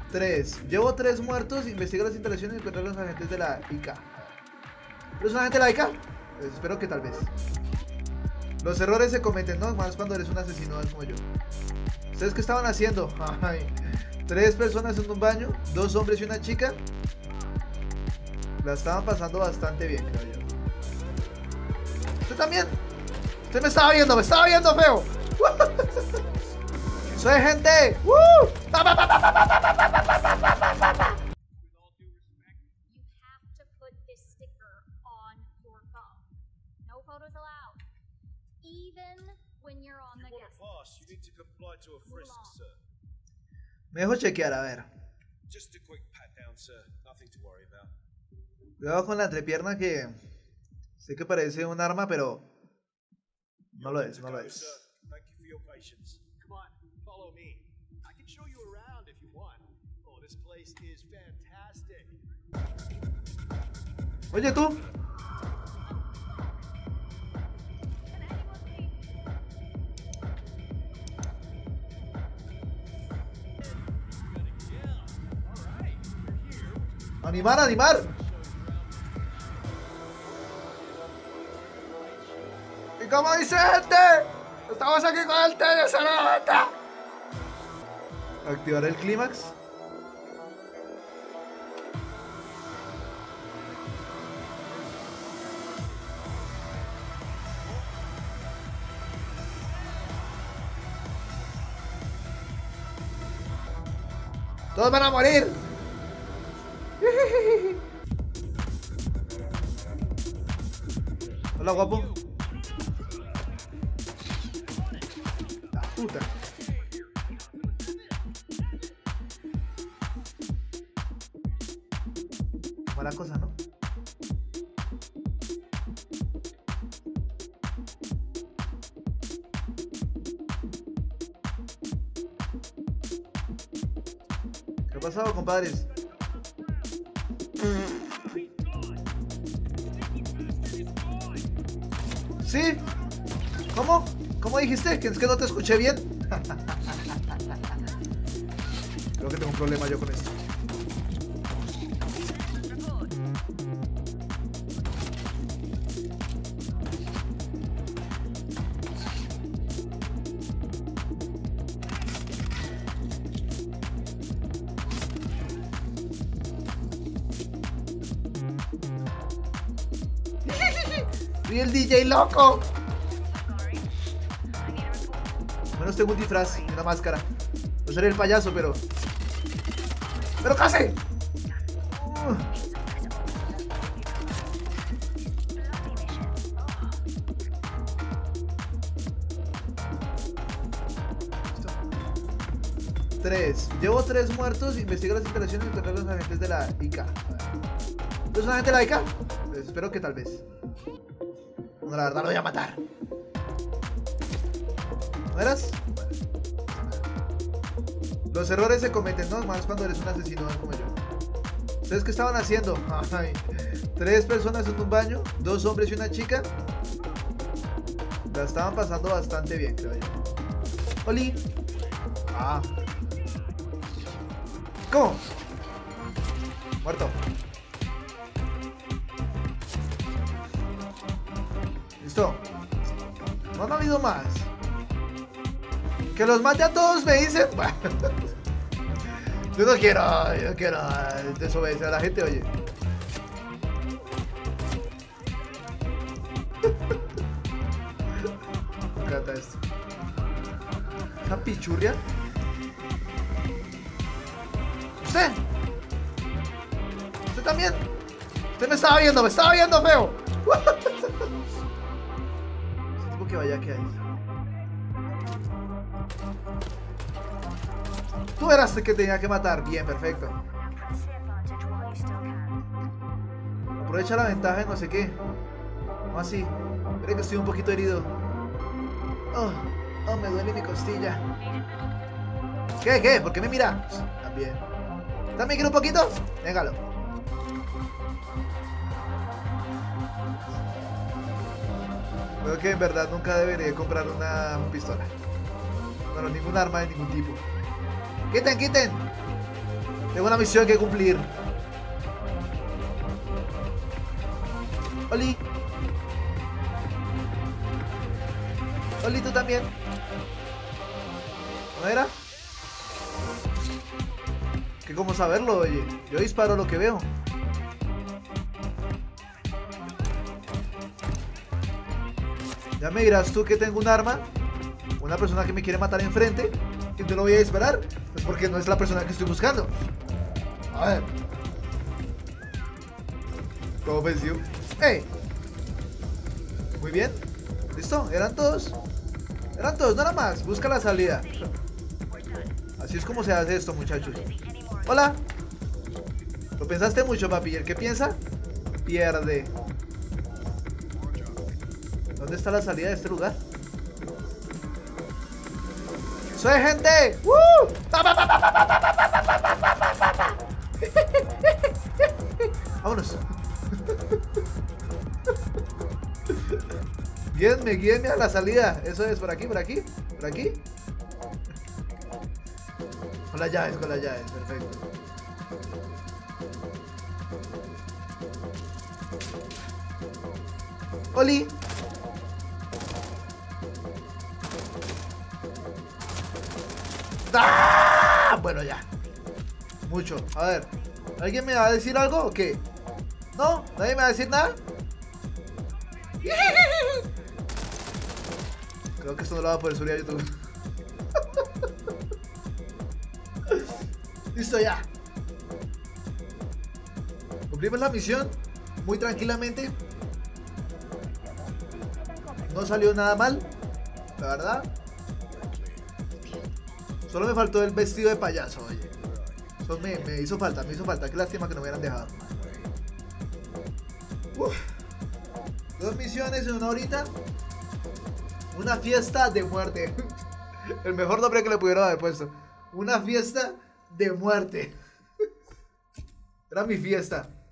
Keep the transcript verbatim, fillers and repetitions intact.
Tres. Llevo tres muertos. Investiga las instalaciones y encuentra a los agentes de la I K. ¿Eres un agente de la I K? Pues espero que tal vez. Los errores se cometen, ¿no? Más cuando eres un asesino como yo. ¿Ustedes qué estaban haciendo? Ay. Tres personas en un baño. Dos hombres y una chica. La estaban pasando bastante bien, creo yo. ¿Usted también? Usted me estaba viendo, me estaba viendo feo. ¡Soy gente! ¡Woo! ¡Pa, pa, pa, pa, pa, pa, pa, pa, pa, pa, pa, pa, pa! Me dejo chequear, a ver. Cuidado con la entrepierna que sé que parece un arma, pero no lo es, no lo es. Oye, tú. Animar, animar. ¿Y cómo dice gente? Estamos aquí con el T de Sonata. Activar el clímax. Todos van a morir. Hola, guapo. La puta. Mala cosa, ¿no? ¿Qué ha pasado, compadres? ¿Sí? ¿Cómo? ¿Cómo dijiste? ¿Que es que no te escuché bien? Creo que tengo un problema yo con esto. ¡Soy el D J loco! Al menos tengo un disfraz y una máscara. No seré el payaso, pero... ¡Pero casi! Uh. Tres. Llevo tres muertos. Investiga las instalaciones y encontrar a los agentes de la I K. ¿Tú eres un agente de la I K? Pues espero que tal vez. No, la verdad lo voy a matar. ¿No eras? Los errores se cometen, ¿no? Más cuando eres un asesino como yo. ¿Ustedes qué estaban haciendo? Ay. Tres personas en un baño. Dos hombres y una chica. La estaban pasando bastante bien, creo yo. Oli. Ah. ¿Cómo? Muerto. Listo. No han habido más. Que los mate a todos, me dicen. Yo no quiero, yo no quiero desobedecer a la gente, oye. Me encanta esto. ¿Esa pichurria? ¿Usted? ¿Usted también? Usted me estaba viendo, me estaba viendo feo. Ese tipo que vaya que hay. Tú eras el que tenía que matar. Bien, perfecto. Aprovecha la ventaja de no sé qué. ¿Cómo así? Creo que estoy un poquito herido. Oh, oh, me duele mi costilla. ¿Qué, qué? ¿Por qué me mira? También. ¿También quiere un poquito? Véngalo. Creo que en verdad nunca debería comprar una pistola. Bueno, ningún arma de ningún tipo. ¡Quiten, quiten! Tengo una misión que cumplir. Oli. Oli, tú también. ¿No era? Que cómo saberlo, oye. Yo disparo lo que veo. Ya me dirás tú que tengo un arma, una persona que me quiere matar enfrente, y te lo voy a disparar. Pues porque no es la persona que estoy buscando. A ver. Todo ofensivo. ¡Ey! Muy bien. ¿Listo? ¿Eran todos? Eran todos, nada más. Busca la salida. Así es como se hace esto, muchachos. Hola. Lo pensaste mucho, papi. ¿Y el que piensa? Pierde. ¿Dónde está la salida de este lugar? ¡Soy gente! ¡Woo! Vámonos. Guíenme, guíenme a la salida. Eso es, por aquí, por aquí, por aquí. Con las llaves, con las llaves, perfecto. Oli. ¡Ah! Bueno, ya. Mucho. A ver. ¿Alguien me va a decir algo o qué? ¿No? ¿Nadie me va a decir nada? Creo que esto no lo va a poder subir a YouTube. Listo, ya. Cumplimos la misión muy tranquilamente. No salió nada mal, la verdad. Solo me faltó el vestido de payaso, oye. Eso me, me hizo falta, me hizo falta. Qué lástima que no me hubieran dejado. Uf. Dos misiones en una horita. Una fiesta de muerte. El mejor nombre que le pudieron haber puesto. Una fiesta de muerte. Era mi fiesta.